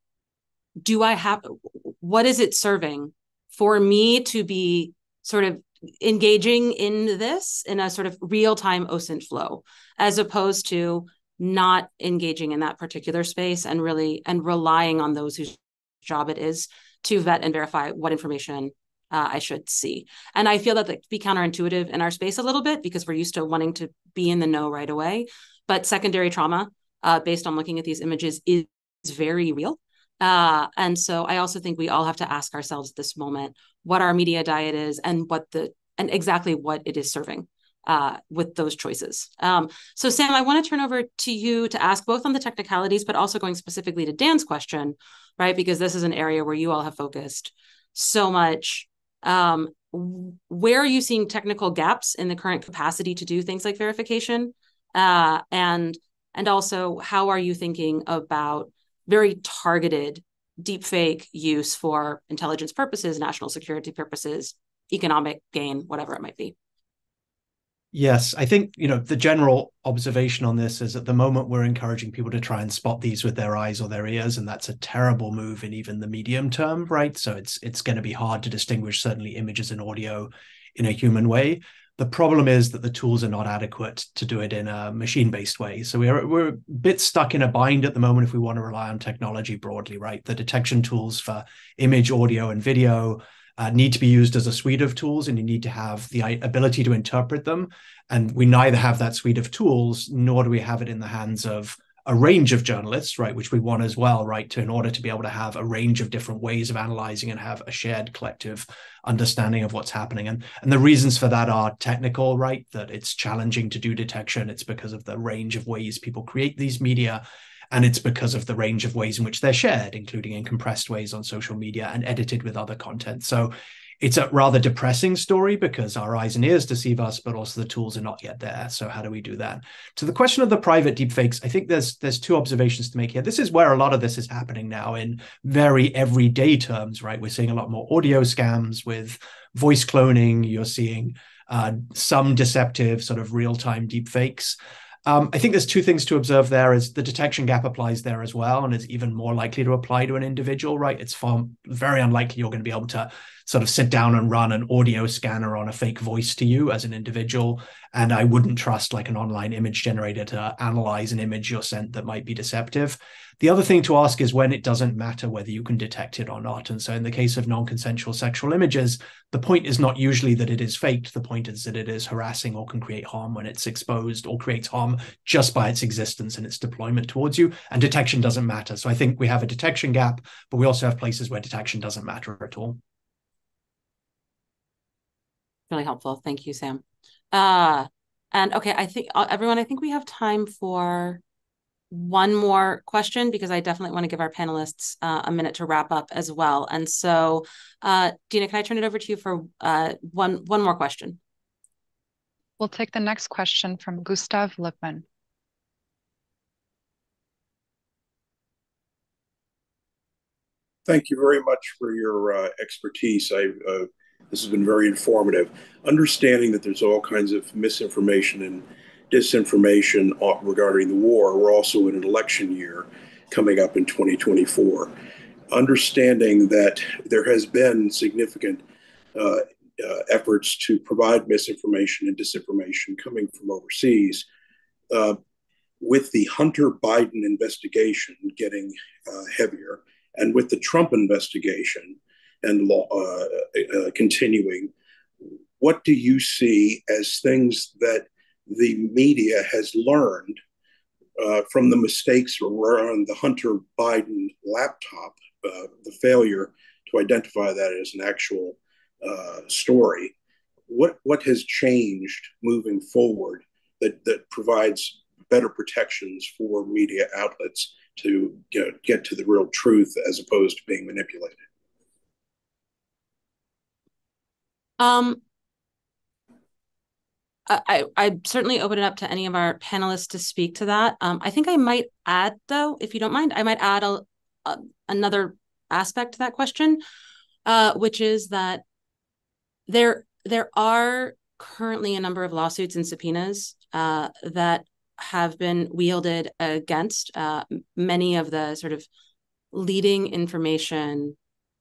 what is it serving for me to be sort of engaging in this in a sort of real-time OSINT flow, as opposed to not engaging in that particular space and relying on those whose job it is to vet and verify what information I should see. And I feel that can be counterintuitive in our space a little bit because we're used to wanting to be in the know right away. But secondary trauma, based on looking at these images, is very real. And so I also think we all have to ask ourselves at this moment what our media diet is and exactly what it is serving with those choices. So Sam, I want to turn over to you to ask both on the technicalities, but also going specifically to Dan's question, right? Because this is an area where you all have focused so much. Where are you seeing technical gaps in the current capacity to do things like verification? And also, how are you thinking about very targeted deepfake use for intelligence purposes, national security purposes, economic gain, whatever it might be? Yes, I think, the general observation on this is at the moment we're encouraging people to try and spot these with their eyes or their ears, and that's a terrible move in even the medium term, right? So it's going to be hard to distinguish certainly images and audio in a human way. The problem is that the tools are not adequate to do it in a machine-based way. So we're a bit stuck in a bind at the moment if we want to rely on technology broadly, right? The detection tools for image, audio, and video need to be used as a suite of tools, and you need to have the ability to interpret them. And we neither have that suite of tools, nor do we have it in the hands of a range of journalists, right, which we want as well, right, in order to be able to have a range of different ways of analyzing and have a shared collective understanding of what's happening. And the reasons for that are technical, right, that it's challenging to do detection. It's because of the range of ways people create these media, and it's because of the range of ways in which they're shared, including in compressed ways on social media and edited with other content. So it's a rather depressing story because our eyes and ears deceive us, but also the tools are not yet there. So how do we do that? To the question of the private deepfakes, I think there's two observations to make here. This is where a lot of this is happening now in very everyday terms, right? We're seeing a lot more audio scams with voice cloning. You're seeing some deceptive sort of real-time deepfakes. I think there's two things to observe there. Is the detection gap applies there as well, and is even more likely to apply to an individual, right? It's very unlikely you're going to be able to sort of sit down and run an audio scanner on a fake voice to you as an individual. And I wouldn't trust like an online image generator to analyze an image you're sent that might be deceptive. The other thing to ask is when it doesn't matter whether you can detect it or not. And so in the case of non-consensual sexual images, the point is not usually that it is faked. The point is that it is harassing or can create harm when it's exposed, or creates harm just by its existence and its deployment towards you. And detection doesn't matter. So I think we have a detection gap, but we also have places where detection doesn't matter at all. Really helpful. Thank you, Sam. And okay, I think everyone, I think we have time for one more question because I definitely want to give our panelists a minute to wrap up as well. And so, Dina, can I turn it over to you for one more question? We'll take the next question from Gustav Lippmann. Thank you very much for your expertise. This has been very informative. Understanding that there's all kinds of misinformation and disinformation regarding the war. We're also in an election year coming up in 2024. Understanding that there has been significant efforts to provide misinformation and disinformation coming from overseas. With the Hunter Biden investigation getting heavier, and with the Trump investigation and continuing, what do you see as things that the media has learned from the mistakes around the Hunter Biden laptop, the failure to identify that as an actual story? What has changed moving forward that provides better protections for media outlets to get to the real truth as opposed to being manipulated? I certainly open it up to any of our panelists to speak to that. I think I might add, though, if you don't mind, I might add another aspect to that question, which is that there are currently a number of lawsuits and subpoenas that have been wielded against many of the sort of leading information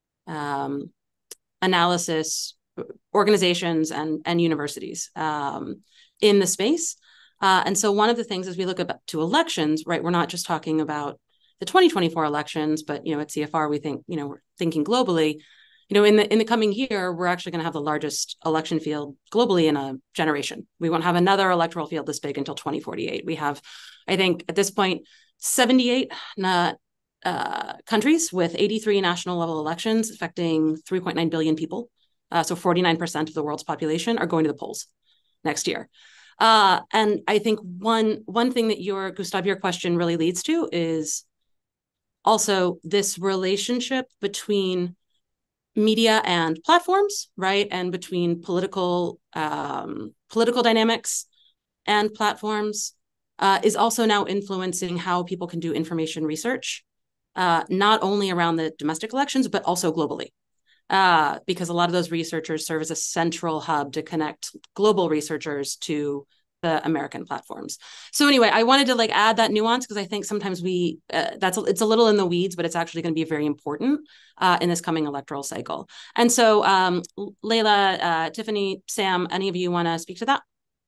analysis organizations and universities in the space. And so one of the things as we look to elections, right, we're not just talking about the 2024 elections, but, at CFR, we think, we're thinking globally, in the coming year, we're actually going to have the largest election field globally in a generation. We won't have another electoral field this big until 2048. We have, I think at this point, 78 countries with 83 national level elections affecting 3.9 billion people. So 49% of the world's population are going to the polls next year. And I think one thing that Gustav, your question really leads to is also this relationship between media and platforms, right? And between political dynamics and platforms is also now influencing how people can do information research, not only around the domestic elections, but also globally. Because a lot of those researchers serve as a central hub to connect global researchers to the American platforms. So anyway, I wanted to add that nuance because I think sometimes it's a little in the weeds, but it's actually going to be very important in this coming electoral cycle. And so Layla, Tiffany, Sam, any of you want to speak to that?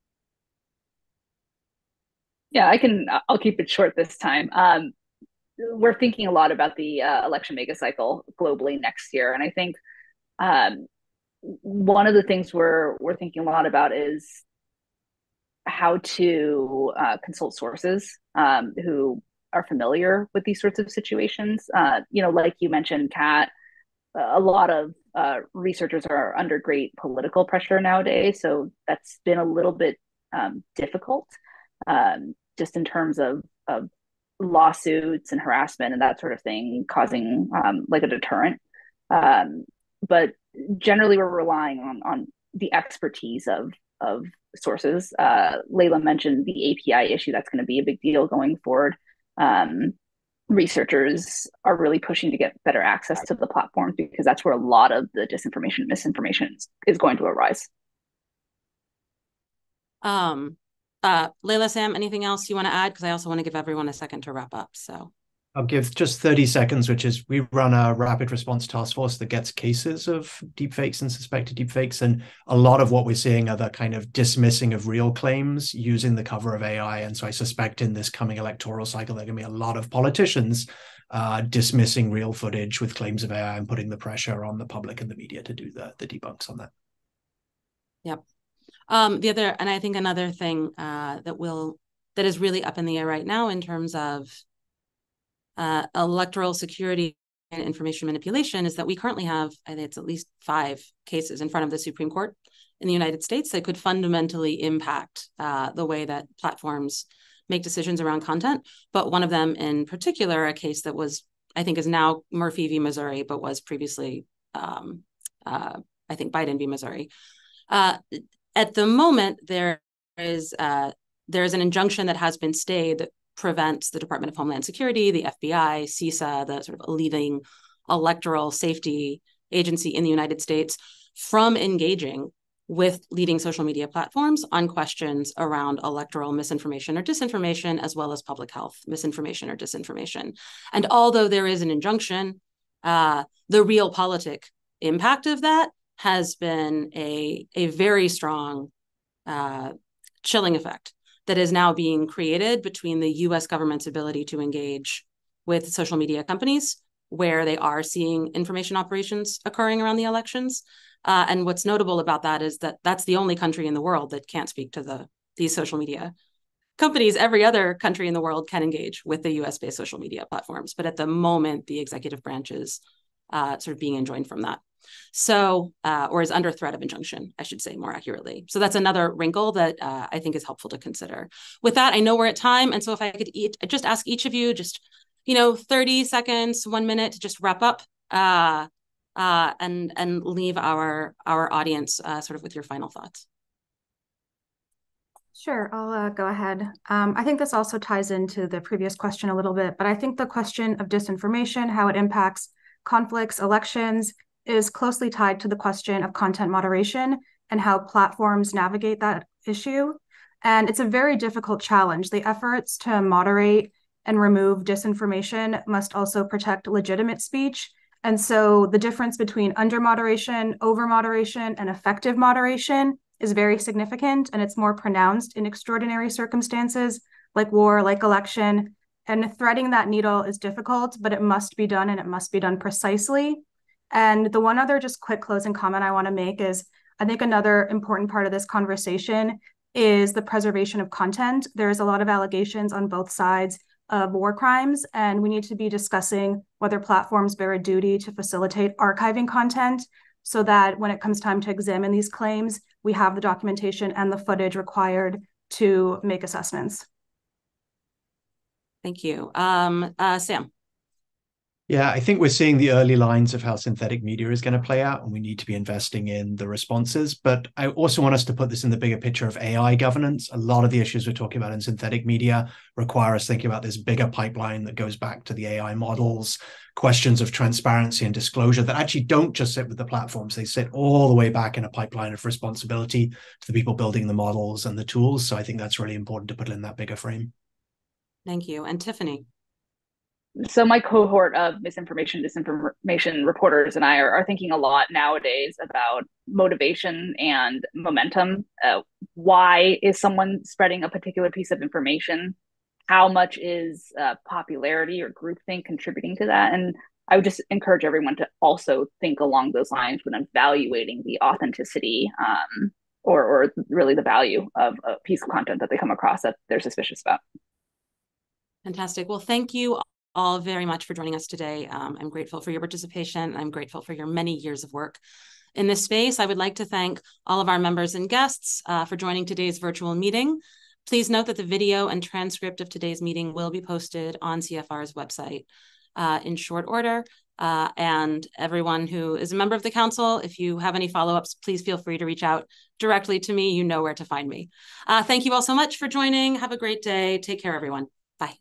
Yeah, I'll keep it short this time. We're thinking a lot about the election mega cycle globally next year. And I think one of the things we're thinking a lot about is how to consult sources who are familiar with these sorts of situations. Like you mentioned, Kat, a lot of researchers are under great political pressure nowadays. So that's been a little bit difficult just in terms of lawsuits and harassment and that sort of thing causing a deterrent. But generally, we're relying on the expertise of sources. Layla mentioned the API issue. That's going to be a big deal going forward. Researchers are really pushing to get better access to the platform because that's where a lot of the disinformation and misinformation is going to arise. Layla, Sam, anything else you want to add? Because I also want to give everyone a second to wrap up. So I'll give just 30 seconds, which is we run a rapid response task force that gets cases of deepfakes and suspected deepfakes. And a lot of what we're seeing are the kind of dismissing of real claims using the cover of AI. And so I suspect in this coming electoral cycle, there are going to be a lot of politicians dismissing real footage with claims of AI and putting the pressure on the public and the media to do the debunks on that. Yep. And I think another thing that is really up in the air right now in terms of electoral security and information manipulation is that we currently have, I think it's at least 5 cases in front of the Supreme Court in the United States that could fundamentally impact the way that platforms make decisions around content. But one of them in particular, a case that I think is now Murphy v. Missouri, but was previously, I think, Biden v. Missouri. At the moment, there is an injunction that has been stayed that prevents the Department of Homeland Security, the FBI, CISA, the sort of leading electoral safety agency in the United States, from engaging with leading social media platforms on questions around electoral misinformation or disinformation, as well as public health misinformation or disinformation. And although there is an injunction, the realpolitik impact of that has been a very strong chilling effect that is now being created between the US government's ability to engage with social media companies where they are seeing information operations occurring around the elections. And what's notable about that is that that's the only country in the world that can't speak to these social media companies. Every other country in the world can engage with the US-based social media platforms. But at the moment, the executive branch is sort of being enjoined from that. So, or is under threat of injunction, I should say more accurately. So that's another wrinkle that I think is helpful to consider. With that, I know we're at time. And so if I could just ask each of you 30 seconds, 1 minute to just wrap up and leave our audience sort of with your final thoughts. Sure, I'll go ahead. I think this also ties into the previous question a little bit, but I think the question of disinformation, how it impacts conflicts, elections, is closely tied to the question of content moderation and how platforms navigate that issue. And it's a very difficult challenge. The efforts to moderate and remove disinformation must also protect legitimate speech. And so the difference between under moderation, over moderation, and effective moderation is very significant, and it's more pronounced in extraordinary circumstances like war, like election. And threading that needle is difficult, but it must be done, and it must be done precisely. And the one other just quick closing comment I want to make is, I think another important part of this conversation is the preservation of content. There's a lot of allegations on both sides of war crimes, and we need to be discussing whether platforms bear a duty to facilitate archiving content so that when it comes time to examine these claims, we have the documentation and the footage required to make assessments. Thank you. Sam. Yeah, I think we're seeing the early lines of how synthetic media is going to play out, and we need to be investing in the responses. But I also want us to put this in the bigger picture of AI governance. A lot of the issues we're talking about in synthetic media require us thinking about this bigger pipeline that goes back to the AI models, questions of transparency and disclosure that actually don't just sit with the platforms. They sit all the way back in a pipeline of responsibility to the people building the models and the tools. So I think that's really important to put it in that bigger frame. Thank you. And Tiffany. So my cohort of misinformation, disinformation reporters and I are thinking a lot nowadays about motivation and momentum. Why is someone spreading a particular piece of information? How much is popularity or groupthink contributing to that? And I would just encourage everyone to also think along those lines when evaluating the authenticity or really the value of a piece of content that they come across that they're suspicious about. Fantastic. Well, thank you all very much for joining us today. I'm grateful for your participation. I'm grateful for your many years of work in this space. I would like to thank all of our members and guests for joining today's virtual meeting. Please note that the video and transcript of today's meeting will be posted on CFR's website in short order. And everyone who is a member of the council, if you have any follow-ups, please feel free to reach out directly to me. You know where to find me. Thank you all so much for joining. Have a great day. Take care, everyone.